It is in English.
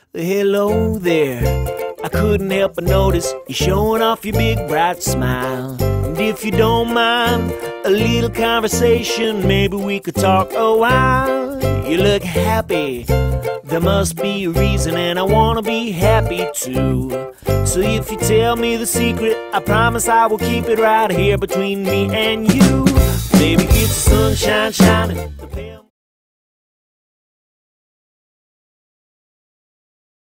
Hello there, I couldn't help but notice you're showing off your big bright smile. And if you don't mind a little conversation, maybe we could talk a while. You look happy, there must be a reason, and I wanna be happy too. So if you tell me the secret, I promise I will keep it right here between me and you. Baby, it's the sunshine shining.